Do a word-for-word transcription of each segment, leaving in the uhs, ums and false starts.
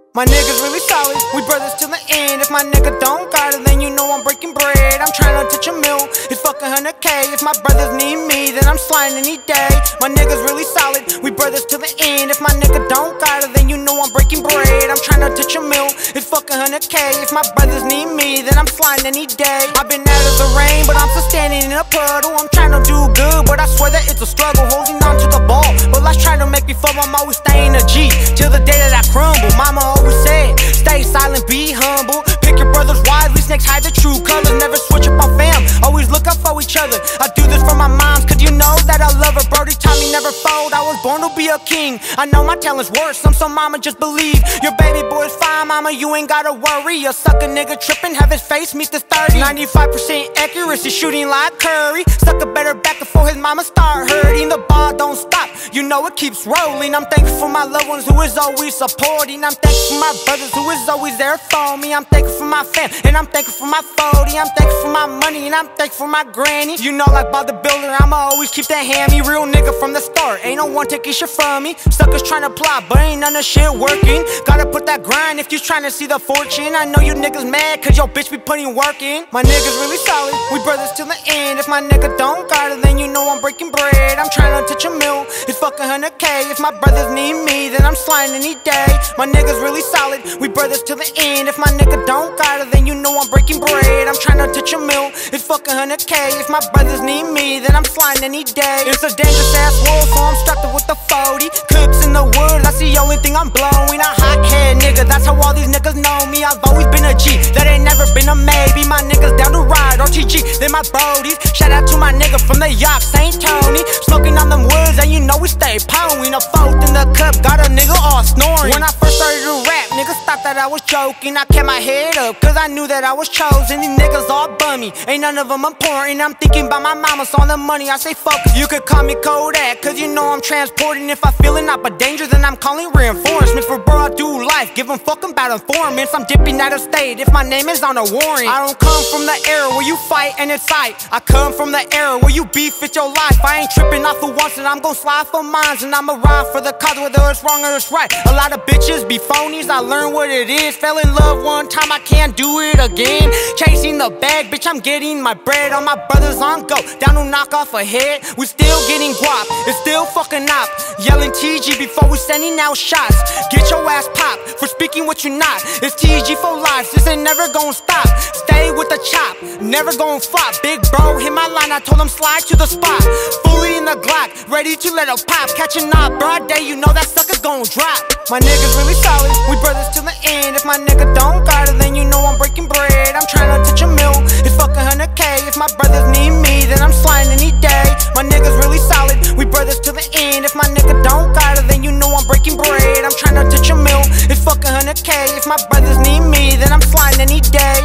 My niggas really solid, we brothers till the end. If my nigga don't got it, then you know I'm breaking bread. I'm trying to touch a mill, it's fucking one hundred K. If my brothers need me, then I'm sliding any day. My niggas really solid, we brothers till the end. If my nigga don't got it, then you know I'm breaking bread. I'm trying to touch a mill, it's fucking one hundred K. If my brothers need me, then I'm sliding any day. I've been out of the rain, but I'm still standing in a puddle. I'm trying to do good, but I swear that it's a struggle. Holding on to the ball, but life's trying to make me fall. I'm always staying a G, till the day that I crumble. Mama always said, stay silent, be humble. Pick your brothers wisely, snakes hide the true colors. Never switch up on fam, always look out for each other. I do this for my moms, cause you know that I love her. Brody taught me never fold, I was born to be a king. I know my talent's worse, some so mama just believe. Your baby boy's fine, mama, you ain't gotta worry. A sucker nigga tripping, have his face meet the thirty. Ninety-five percent accuracy, shooting like Curry. Sucker better back before his mama start hurting. The ball don't stop, you know it keeps rolling. I'm thankful for my loved ones who is always supporting. I'm thankful for my brothers who is always there for me. I'm thankful for my fam, and I'm thankful for my forty. I'm thankful for my money, and I'm thankful for my granny. You know like Bob the Builder, I'ma always keep that hammy. Real nigga from the start, ain't no one taking shit from me. Suckers tryna plot, but ain't none of shit working. Gotta put that grind if you tryna see the fortune. I know you niggas mad, cause your bitch be putting work in. My niggas really solid, we brothers till the end. If my nigga don't got it, then you know I'm breaking bread. I'm tryna touch a mill, it's fucking one hundred K. If my brothers need me, then I'm sliding any day. My niggas really solid, we brothers till the end. If my nigga don't got it, then you know I'm breaking bread. I'm tryna touch a mill, it's fucking one hundred K. If my brothers need me, then I'm sliding any day. It's a dangerous ass world, so I'm strapped up with the forty. Cooks in the wood, that's the only thing I'm blowing. A hot head nigga, that's how all these niggas know me. I've always been a G, that ain't never been a maybe. My niggas down to ride, R T G, they my brodies. Shout out to my nigga from the York, Saint Tony. Smoking on them woods, and you know we stay ponying. A fourth in the cup, got a nigga all snoring. When I first started to rap, niggas thought that I was joking. I kept my head up, cause I knew that I was chosen. These niggas all bummy, ain't none of them important. I'm thinking about my mama, so on the money I say fuck. You could call me Kodak, cause you know I'm transporting. If I feel it not but danger, then I'm calling reinforcements. For bro, I do life, give them fucking about informants. I'm dipping out of state if my name is on a warrant. I don't come from the era where you fight and it's sight. I come from the era where you beef, it's your life. I ain't tripping off for once, and I'm gon' slide for mines. And I'ma ride for the cause, whether it's wrong or it's right. A lot of bitches be phonies, I learned what it is. Fell in love one time, I can't do it again. Chasing the bag, bitch, I'm getting my bread. All my brothers on go, down to knock off a head. We still getting guap, it's still fucking up. Yelling T G before we sending out shots. Get your ass popped for speaking what you're not. It's T G for life, this ain't never gon' stop. Stay with the chop, never gon' flop. Big bro hit my line, I told him slide to the spot. Fully in the Glock, ready to let it pop. Catching up broad day, you know that sucker gon' drop. My niggas really solid, we brothers till the end. If my nigga don't got it, then you know I'm breaking bread. I'm tryna touch a mill, it's fucking one hundred K. If my brothers need me, then I'm sliding any day. My niggas really solid, we brothers till the end. If my nigga don't got it, then you know I'm breaking bread. I'm tryna touch a mill, it's fucking one hundred K. If my brothers need me, then I'm sliding any day.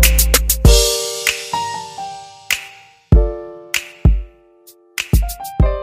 You